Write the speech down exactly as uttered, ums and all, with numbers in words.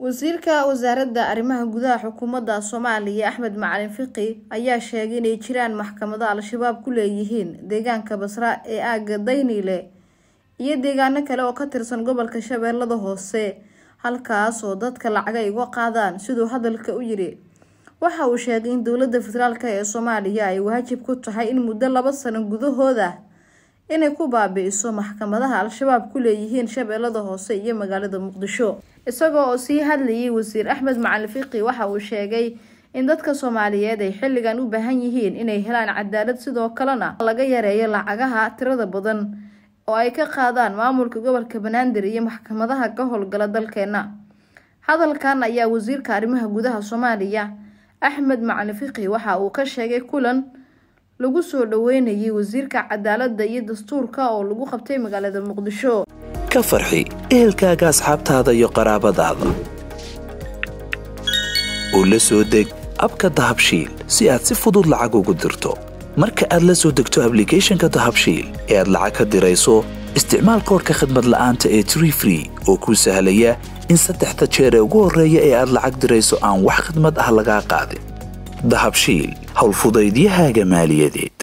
wasiirka wasaaradda arrimaha gudaha xukuumadda Soomaaliya Axmed Macalin Fiqi ayaa sheegay inay jiraan maxkamado al-shabaab ku leeyihiin deegaanka Basra ee aaga Daynile iyo deegaano kale oo ka tirsan gobolka Shabeellada Hoose halkaas oo dadka lacag ay uga qaadaan sidoo hadalka u yiri waxa uu sheegay in dawladda federaalka ee Soomaaliya ay waajib ku tahay in muddo laba sano gudahooda inay ku baabi'iso maxkamadaha al-shabaab ku leeyihiin Shabeellada Hoose iyo magaalada Muqdisho isagoo oo sii hadlayay wasiir Axmed Macalin Fiqi waxa uu sheegay in dadka Soomaaliyeed ay xilligan u baahan yihiin inay helaan cadaalad sidoo kalena laga yareeyo lacagaha tirada badan oo ay ka qaadaan maamulka gobolka Banaadir iyo maxkamadaha ka howlgala dalkeena hadalkan ayaa wasiirka arrimaha gudaha Soomaaliya Axmed Macalin Fiqi waxa uu ka sheegay kulan lagu soo dhaweynayay wasiirka cadaaladda iyo dastuurka oo lagu qabtay magaalada Muqdisho ka farxi ehelkaaga asxaabtaada iyo qaraabadaada oo la soo deg abka Dahabshiil si aad si fudud lacag ugu dirto marka aad la soo degto application-ka Dahabshiil ee aad lacag ka dirayso isticmaal koodka khidmad la'aanta ee three free oo ku sahlaya in saddexda jeer ee ugu horeeya ee aad lacag dirayso aan wax khidmad ah laga qaadin Dahabshiil hawl fudaydiyahaaga maaliyadeed